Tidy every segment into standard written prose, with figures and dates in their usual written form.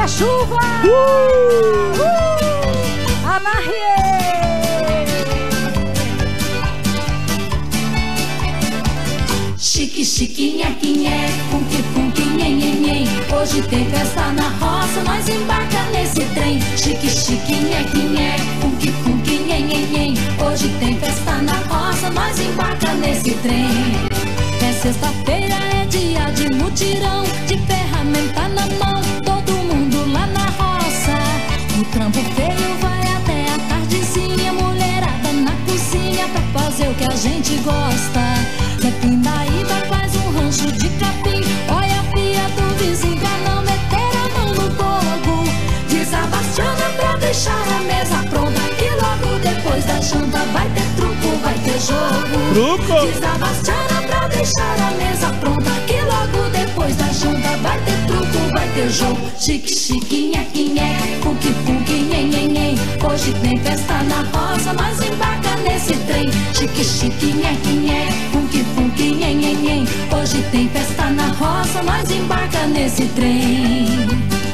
da chuva. Anarrie. Chique, chique, nheque, nheque, funky, funky, nhen, nhen, nhen. Hoje tem festa na roça, nós embarca nesse trem. Chique, chique, nheque, nheque, funky, funky, nhen, nhen, nhen. Hoje tem festa na roça, nós embarca nesse trem. É sexta-feira, é dia de mutirão, de ferramenta na mão, todo mundo lá na roça. O trampo feio vai até a tardezinha, mulherada na cozinha pra fazer o que a gente gosta. Na Pindaíba faz um rancho de capim, olha a filha do vizinho pra não meter a mão no fogo. Diz a Bastiana pra deixar a mesa pronta, que logo depois da janta vai ter truco, vai ter jogo. Truco? Diz a Bastiana pra deixar a mesa pronta, que logo depois da janta vai ter truco, vai ter jogo. Chique, chique, nheque, nheque, funky, funky, nhen, nhen, nhen. Hoje tem festa na roça, nós embarca nesse trem. Chique, chique, nheque, nheque, funky, funky, nhen, nhen, nhen. Hoje tem festa na roça, nós embarca nesse trem.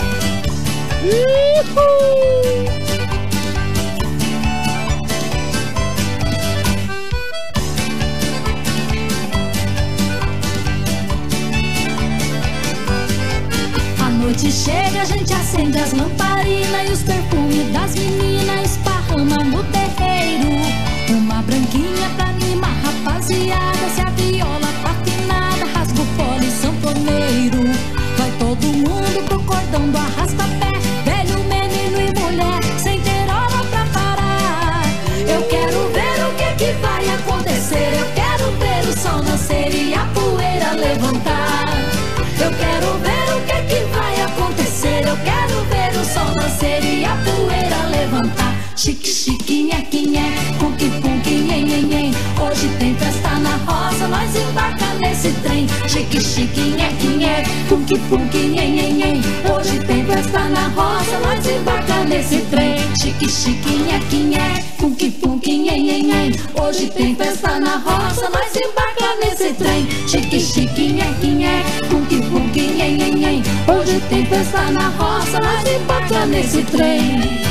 A noite chega, a gente acende as lamparinas e os perfumes das meninas esparrama no terreiro. Uma branquinha pra animar a rapaziada, se a viola tá afinada, rasga o fole sanfoneiro. Vai todo mundo pro cordão do arrasta-pé, velho, menino e mulher, sem ter hora pra parar. Eu quero ver o que vai acontecer, eu quero ver o sol nascer e a poeira levantar. Eu quero ver o que vai acontecer, eu quero ver o sol nascer e a poeira levantar. Chique, chique, nheque, nheque, funky, funky, nhen, nhen, nhen. Hoje tem festa na roça, nós embarca nesse trem. Chique, chique, nheque, nheque, funky, funky, nhen, nhen, nhen. Hoje tem festa na roça, nós embarca nesse trem. Chique, chique, nheque, nheque, funky, funky, nhen, nhen, nhen. Hoje tem festa na roça, nós embarca nesse trem. Chique, chique, nheque, nheque, funky, funky, nhen, nhen, nhen. Hoje tem festa na roça, nós embarca nesse trem.